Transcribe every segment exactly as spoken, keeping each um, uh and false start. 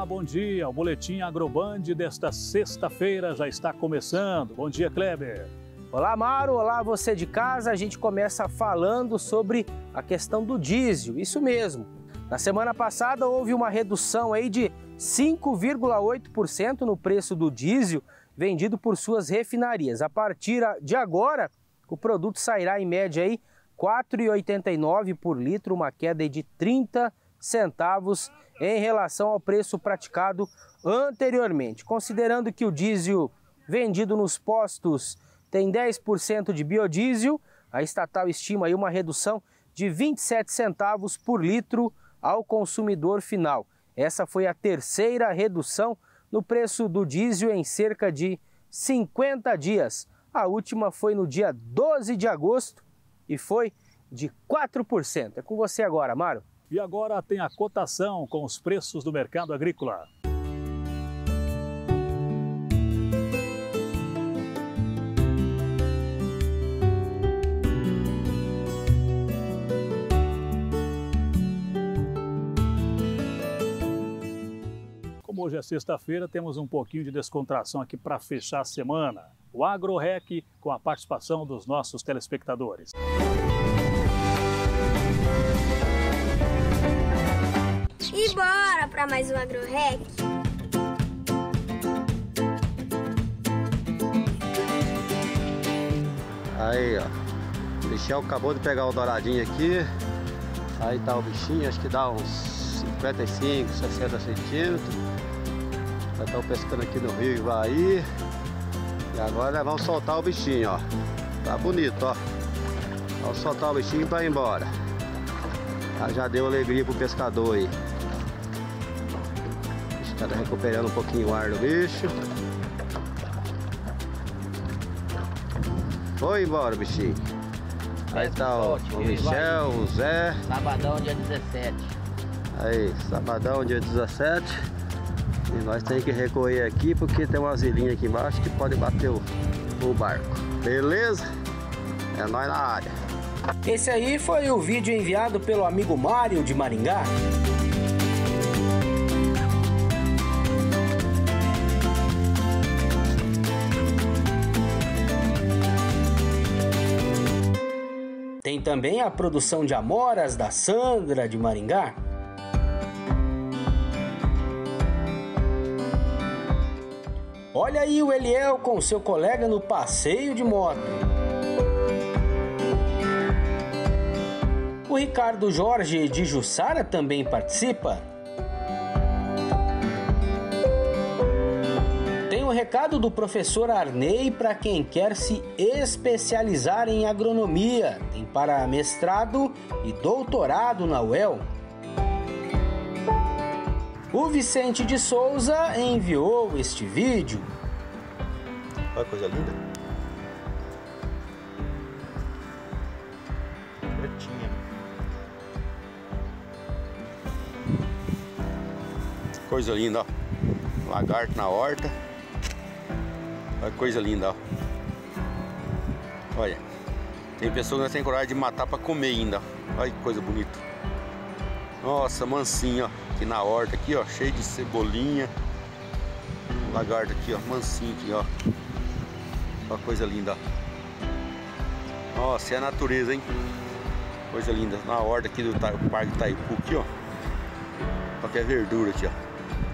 Olá, bom dia. O Boletim Agroband desta sexta-feira já está começando. Bom dia, Kleber. Olá, Mauro. Olá, você de casa. A gente começa falando sobre a questão do diesel. Isso mesmo. Na semana passada houve uma redução aí de cinco vírgula oito por cento no preço do diesel vendido por suas refinarias. A partir de agora, o produto sairá em média aí quatro reais e oitenta e nove centavos por litro, uma queda de trinta centavos em relação ao preço praticado anteriormente. Considerando que o diesel vendido nos postos tem dez por cento de biodiesel, a estatal estima aí uma redução de vinte e sete centavos por litro ao consumidor final. Essa foi a terceira redução no preço do diesel em cerca de cinquenta dias. A última foi no dia doze de agosto e foi de quatro por cento. É com você agora, Mário. E agora tem a cotação com os preços do mercado agrícola. Como hoje é sexta-feira, temos um pouquinho de descontração aqui para fechar a semana. O AgroRec com a participação dos nossos telespectadores. E bora para mais um AgroRec. Aí, ó. O Michel acabou de pegar o douradinho aqui. Aí tá o bichinho, acho que dá uns cinquenta e cinco, sessenta centímetros. Já estão pescando aqui no Rio Ivaí. E agora vamos soltar o bichinho, ó. Tá bonito, ó. Vamos soltar o bichinho para ir embora. Já deu alegria pro pescador aí. Tá recuperando um pouquinho o ar do bicho. Foi embora, bichinho. Aí tá o, o Michel, o Zé. Sabadão, dia dezessete. Aí, sabadão, dia dezessete. E nós temos que recolher aqui porque tem umas ilhinhas aqui embaixo que pode bater o, o barco. Beleza? É nós na área. Esse aí foi o vídeo enviado pelo amigo Mário de Maringá. Tem também a produção de amoras da Sandra de Maringá. Olha aí o Eliel com seu colega no passeio de moto. O Ricardo Jorge de Jussara também participa. Tem o recado do professor Arnei para quem quer se especializar em agronomia. Tem para mestrado e doutorado na U E L. O Vicente de Souza enviou este vídeo. Olha que coisa linda. Pretinha. Coisa linda, ó. Lagarto na horta. Olha que coisa linda, ó. Olha. Tem pessoas que não tem coragem de matar para comer ainda. Olha que coisa bonita. Nossa, mansinho, ó. Aqui na horta, aqui, ó. Cheio de cebolinha. Lagarto aqui, ó. Mansinho aqui, ó. Olha que coisa linda, ó. Nossa, é a natureza, hein? Coisa linda. Na horta aqui do Parque Itaipu, aqui, ó. Olha que é verdura aqui, ó.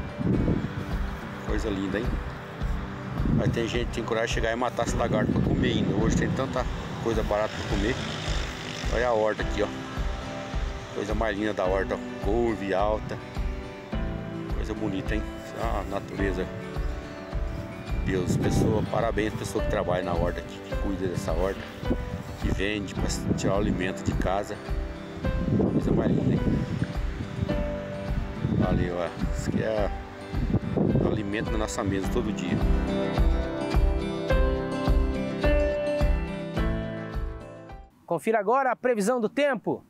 Coisa linda, hein? Mas tem gente que tem coragem de chegar e matar esse lagarto pra comer ainda. Hoje tem tanta coisa barata pra comer. Olha a horta aqui, ó. Coisa mais linda da horta, ó. Couve alta. Coisa bonita, hein? A natureza. Deus, pessoa, parabéns pessoa que trabalha na horta aqui, que cuida dessa horta, que vende pra tirar o alimento de casa. Coisa mais linda, hein? Valeu, ó. Isso aqui é alimento na nossa mesa todo dia. Confira agora a previsão do tempo.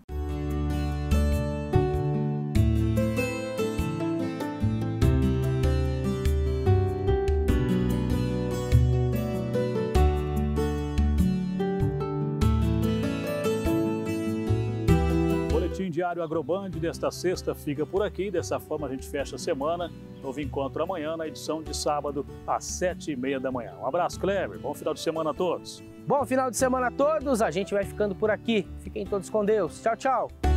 Boletim Diário Agroband desta sexta fica por aqui. Dessa forma a gente fecha a semana. Novo encontro amanhã na edição de sábado às sete e meia da manhã. Um abraço, Kleber. Bom final de semana a todos. Bom final de semana a todos. A gente vai ficando por aqui. Fiquem todos com Deus. Tchau, tchau.